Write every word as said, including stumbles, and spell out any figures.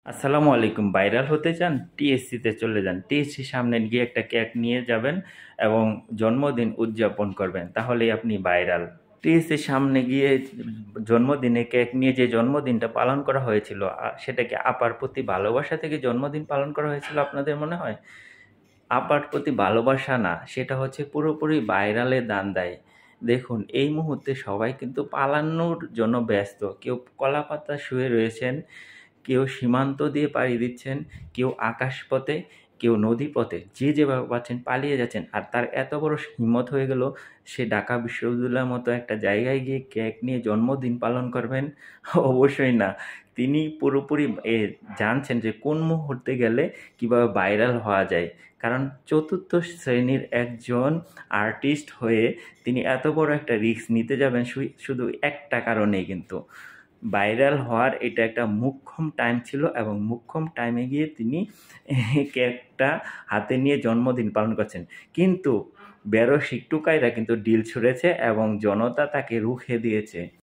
আসসালামু আলাইকুম। ভাইরাল হতে চান? টিএসসিতে চলে যান। টিএসসি সামনে গিয়ে একটা কেক নিয়ে যাবেন এবং জন্মদিন উদযাপন করবেন। তাহলেই আপনি ভাইরাল। টিএসসির সামনে গিয়ে জন্মদিনে কেক নিয়ে যে জন্মদিনটা পালন করা হয়েছিল, আ সেটা কি আপার প্রতি ভালোবাসা থেকে জন্মদিন পালন করা হয়েছিল আপনাদের মনে হয়? আপার প্রতি ভালোবাসা না, সেটা হচ্ছে পুরোপুরি ভাইরালের ধান্দায়। দেখুন, এই মুহূর্তে সবাই কিন্তু পালানোর জন্য ব্যস্ত। কেউ কলাপাতা শুয়ে রয়েছেন, কেউ সীমান্ত দিয়ে পাড়ি দিচ্ছেন, কেউ আকাশপথে, কেউ নদীপথে। যে যেভাবে পাচ্ছেন পালিয়ে যাচ্ছেন। আর তার এত বড় হিম্মত হয়ে গেল, সে ঢাকা বিশ্ববিদ্যালয়ের মতো একটা জায়গায় গিয়ে কেক নিয়ে জন্মদিন পালন করবেন? অবশ্যই না। তিনি পুরোপুরি এ জানছেন যে কোন মুহূর্তে গেলে কীভাবে ভাইরাল হওয়া যায়। কারণ চতুর্থ শ্রেণীর একজন আর্টিস্ট হয়ে তিনি এত বড় একটা রিস্ক নিতে যাবেন শুই শুধু একটা কারণেই কিন্তু। ভাইরাল হওয়ার এটা একটা মোক্ষম টাইম ছিল এবং মোক্ষম টাইমে গিয়ে তিনি কেকটা হাতে নিয়ে জন্মদিন পালন করছেন। কিন্তু বেরসিক টুকাইরা কিন্তু ডিল ছুঁড়েছে এবং জনতা তাকে রুখে দিয়েছে।